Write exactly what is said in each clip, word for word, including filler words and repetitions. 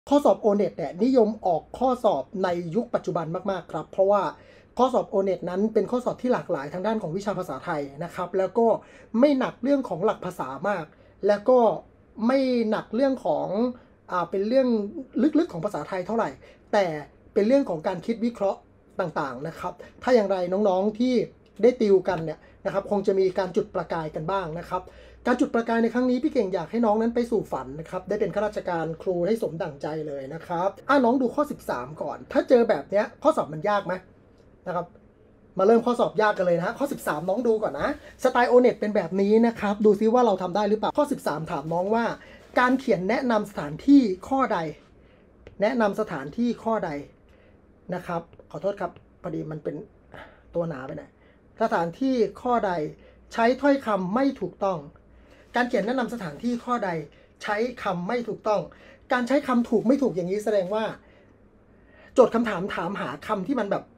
ข้อสอบ โอ เน็ต เนี่ยนิยมออกข้อสอบในยุคปัจจุบันมากๆครับเพราะว่าข้อสอบ โอ เน็ต นั้นเป็นข้อสอบที่หลากหลายทางด้านของวิชาภาษาไทยนะครับแล้วก็ไม่หนักเรื่องของหลักภาษามากแล้วก็ไม่หนักเรื่องของอ่าเป็นเรื่องลึกๆของภาษาไทยเท่าไหร่แต่เป็นเรื่องของการคิดวิเคราะห์ต่างๆนะครับถ้าอย่างไรน้องๆที่ได้ติวกันเนี่ยนะครับคงจะมีการจุดประกายกันบ้างนะครับการจุดประกายในครั้งนี้พี่เก่งอยากให้น้องนั้นไปสู่ฝันนะครับได้เป็นข้าราชการครูให้สมดั่งใจเลยนะครับอ่ะน้องดูข้อสิบสามก่อนถ้าเจอแบบเนี้ยข้อสอบมันยากไหมนะครับมาเริ่มข้อสอบยากกันเลยนะข้อสิบสามน้องดูก่อนนะสไตล์ โอ เน็ต เป็นแบบนี้นะครับดูซิว่าเราทำได้หรือเปล่าข้อสิบสามถามน้องว่าการเขียนแนะนำสถานที่ข้อใดแนะนำสถานที่ข้อใดนะครับขอโทษครับพอดีมันเป็นตัวหนาไปหน่อยสถานที่ข้อใดใช้ถ้อยคำไม่ถูกต้องการเขียนแนะนำสถานที่ข้อใดใช้คำไม่ถูกต้องการใช้คำถูกไม่ถูกอย่างนี้แสดงว่าโจทย์คำถามถามหาคำที่มันแบบ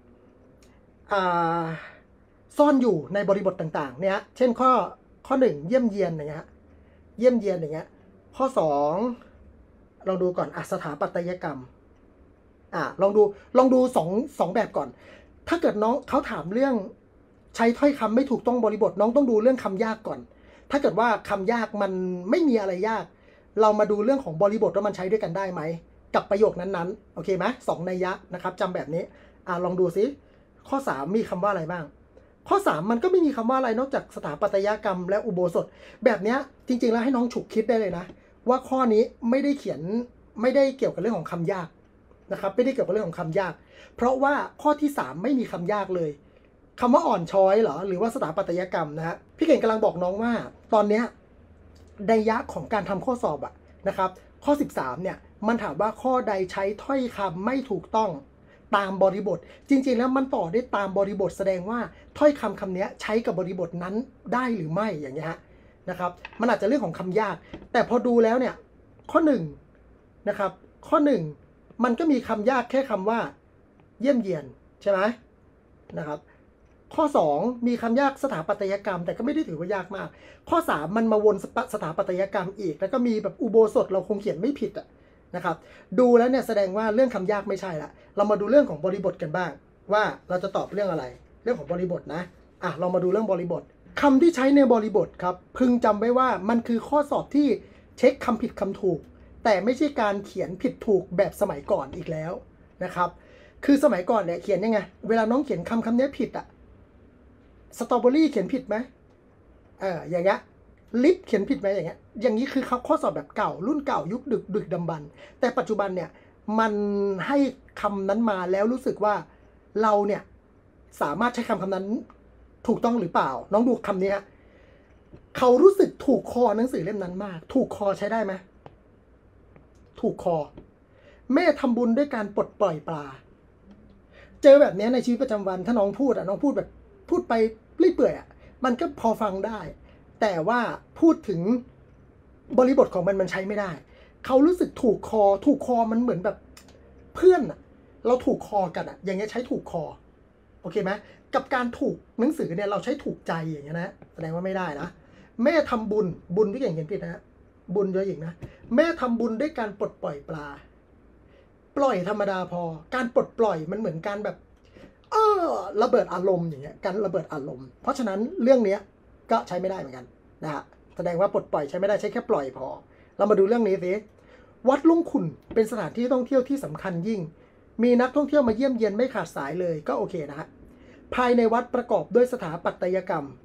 ซ่อนอยู่ในบริบทต่างๆเนี่ยเช่นข้อข้อหนึ่งเยี่ยมเยียนอย่างเงี้ยเยี่ยมเยียนอย่างเงี้ยข้อสองลองดูก่อนอ่ะสถาปัตยกรรมอ่ะลองดูลองดูสองสองแบบก่อนถ้าเกิดน้องเขาถามเรื่องใช้ถ้อยคำไม่ถูกต้องบริบทน้องต้องดูเรื่องคำยากก่อนถ้าเกิดว่าคำยากมันไม่มีอะไรยากเรามาดูเรื่องของบริบทว่ามันใช้ด้วยกันได้ไหมกับประโยคนั้นๆโอเคไหมสองนัยยะนะครับจำแบบนี้อ่ะลองดูซิข้อสามมีคำว่าอะไรบ้างข้อสามมันก็ไม่มีคำว่าอะไรนอกจากสถาปัตยกรรมและอุโบสถแบบนี้จริงๆแล้วให้น้องฉุกคิดได้เลยนะว่าข้อนี้ไม่ได้เขียนไม่ได้เกี่ยวกับเรื่องของคำยากนะครับไม่ได้เกี่ยวกับเรื่องของคำยากเพราะว่าข้อที่สามไม่มีคำยากเลยคำว่าอ่อนช้อยเหรอหรือว่าสถาปัตยกรรมนะฮะพี่เก่งกำลังบอกน้องว่าตอนเนี้ยนัยยะของการทำข้อสอบอะนะครับข้อสิบสามเนี่ยมันถามว่าข้อใดใช้ถ้อยคำไม่ถูกต้องตามบริบทจริงๆแล้วมันต่อได้ตามบริบทแสดงว่าถ้อยคำคำนี้ใช้กับบริบทนั้นได้หรือไม่อย่างเงี้ยนะครับมันอาจจะเรื่องของคำยากแต่พอดูแล้วเนี่ยข้อหนึ่งนะครับข้อหนึ่งมันก็มีคำยากแค่คำว่าเยี่ยมเยียนใช่ไหมนะครับข้อสองมีคำยากสถาปัตยกรรมแต่ก็ไม่ได้ถือว่ายากมากข้อสามมันมาวนสถาปัตยกรรมอีกแล้วก็มีแบบอุโบสถเราคงเขียนไม่ผิดอะนะครับดูแล้วเนี่ยแสดงว่าเรื่องคำยากไม่ใช่ละเรามาดูเรื่องของบริบทกันบ้างว่าเราจะตอบเรื่องอะไรเรื่องของบริบทนะอ่ะเรามาดูเรื่องบริบทคำที่ใช้ในบริบทครับพึงจำไว้ว่ามันคือข้อสอบที่เช็คคำผิดคำถูกแต่ไม่ใช่การเขียนผิดถูกแบบสมัยก่อนอีกแล้วนะครับคือสมัยก่อนเนี่ยเขียนยังไงเวลาน้องเขียนคำคำนี้ผิดอะสตรอเบอรี่เขียนผิดไหมเอออย่างเงี้ยลิปเขียนผิดไหมอย่างเงี้ยอย่างนี้คือข้อสอบแบบเก่ารุ่นเก่ายุคดึกดึกดำบรรพ์แต่ปัจจุบันเนี่ยมันให้คำนั้นมาแล้วรู้สึกว่าเราเนี่ยสามารถใช้คำคำนั้นถูกต้องหรือเปล่าน้องดูคำนี้เขารู้สึกถูกคอหนังสือเล่มนั้นมากถูกคอใช้ได้ไหมถูกคอแม่ทำบุญด้วยการปลดปล่อยปลาเจอแบบนี้ในชีวิตประจำวันถ้าน้องพูดอ่ะน้องพูดแบบพูดไปเรื่อยเปื่อยอ่ะมันก็พอฟังได้แต่ว่าพูดถึงบริบทของมันมันใช้ไม่ได้เขารู้สึกถูกคอถูกคอมันเหมือนแบบเพื่อนอ่ะเราถูกคอกันอ่ะอย่างเงี้ยใช้ถูกคอโอเคไหมกับการถูกหนังสือเนี่ยเราใช้ถูกใจอย่างเงี้ยนะแสดงว่าไม่ได้นะแม่ทำบุญบุญที่เก่งเขียนผิดนะบุญเยอะอีกนะแม่ทำบุญด้วยการปลดปล่อยปลาปล่อยธรรมดาพอการปลดปล่อยมันเหมือนการแบบเออระเบิดอารมณ์อย่างเงี้ยการระเบิดอารมณ์เพราะฉะนั้นเรื่องเนี้ยก็ใช้ไม่ได้เหมือนกันนะฮะแสดงว่าปลดปล่อยใช้ไม่ได้ใช้แค่ปล่อยพอเรามาดูเรื่องนี้สิวัดลุงขุ่นเป็นสถานที่ท่องเที่ยวที่สำคัญยิ่งมีนักท่องเที่ยวมาเยี่ยมเยียนไม่ขาดสายเลยก็โอเคนะฮะภายในวัดประกอบด้วยสถาปัตยกรรม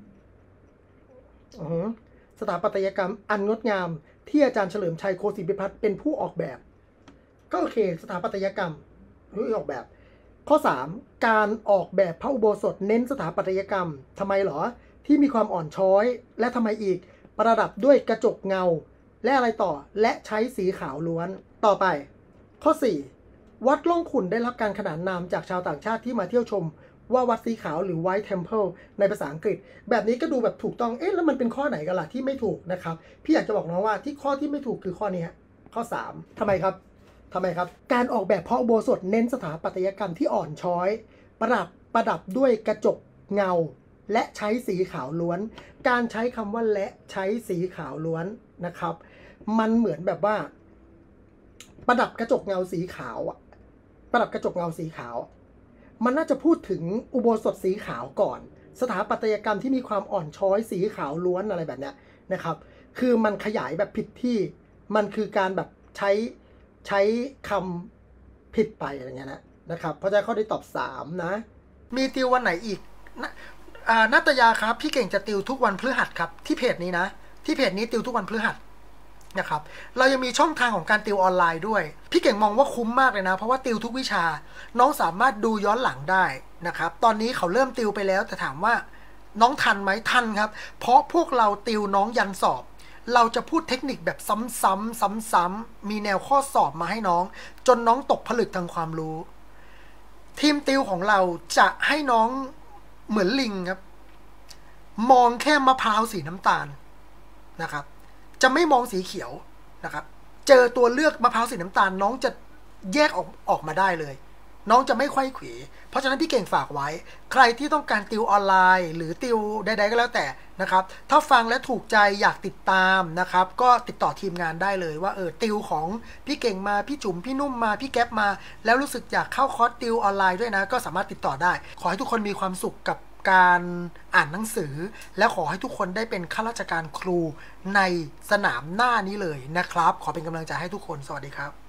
สถาปัตยกรรมอันงดงามที่อาจารย์เฉลิมชัยโคศิพิพัฒน์เป็นผู้ออกแบบก็โอเคสถาปัตยกรรมผู้ออกแบบข้อสามการออกแบบพระอุโบสถเน้นสถาปัตยกรรมทำไมหรอที่มีความอ่อนช้อยและทำไมอีกประดับด้วยกระจกเงาและอะไรต่อและใช้สีขาวล้วนต่อไปข้อสี่วัดล่องขุ่นได้รับการขนานนามจากชาวต่างชาติที่มาเที่ยวชมว่าวัดสีขาวหรือ White Temple ในภาษาอังกฤษแบบนี้ก็ดูแบบถูกต้องเอ๊ะแล้วมันเป็นข้อไหนกันล่ะที่ไม่ถูกนะครับพี่อยากจะบอกน้องว่าที่ข้อที่ไม่ถูกคือข้อนี้ข้อสามทำไมครับทำไมครับการออกแบบพระอุโบสถเน้นสถาปัตยกรรมที่อ่อนช้อยประดับประดับด้วยกระจกเงาและใช้สีขาวล้วนการใช้คำว่าและใช้สีขาวล้วนนะครับมันเหมือนแบบว่าประดับกระจกเงาสีขาวอะประดับกระจกเงาสีขาวมันน่าจะพูดถึงอุโบสถสีขาวก่อนสถาปัตยกรรมที่มีความอ่อนช้อยสีขาวล้วนอะไรแบบเนี้ยนะครับคือมันขยายแบบผิดที่มันคือการแบบใช้ใช้คำผิดไปอะไรเงี้ยนะนะครับเพราะฉะนั้นข้อที่ตอบสามนะมีติววันไหนอีกนะอ่านาตยาครับพี่เก่งจะติวทุกวันพฤหัสครับที่เพจนี้นะที่เพจนี้ติวทุกวันพฤหัสนะครับเรายังมีช่องทางของการติวออนไลน์ด้วยพี่เก่งมองว่าคุ้มมากเลยนะเพราะว่าติวทุกวิชาน้องสามารถดูย้อนหลังได้นะครับตอนนี้เขาเริ่มติวไปแล้วแต่ถามว่าน้องทันไหมทันครับเพราะพวกเราติวน้องยันสอบเราจะพูดเทคนิคแบบซ้ำๆซ้ำๆมีแนวข้อสอบมาให้น้องจนน้องตกผลึกทางความรู้ทีมติวของเราจะให้น้องเหมือนลิงครับมองแค่มะพร้าวสีน้ำตาลนะครับจะไม่มองสีเขียวนะครับเจอตัวเลือกมะพร้าวสีน้ำตาลน้องจะแยกออกออกมาได้เลยน้องจะไม่ไขว้เขวเพราะฉะนั้นพี่เก่งฝากไว้ใครที่ต้องการติวออนไลน์หรือติวใดๆก็แล้วแต่นะครับถ้าฟังและถูกใจอยากติดตามนะครับก็ติดต่อทีมงานได้เลยว่าเออติวของพี่เก่งมาพี่จุ๋มพี่นุ่มมาพี่แก๊ปมาแล้วรู้สึกอยากเข้าคอร์สติวออนไลน์ด้วยนะก็สามารถติดต่อได้ขอให้ทุกคนมีความสุขกับการอ่านหนังสือและขอให้ทุกคนได้เป็นข้าราชการครูในสนามหน้านี้เลยนะครับขอเป็นกำลังใจให้ทุกคนสวัสดีครับ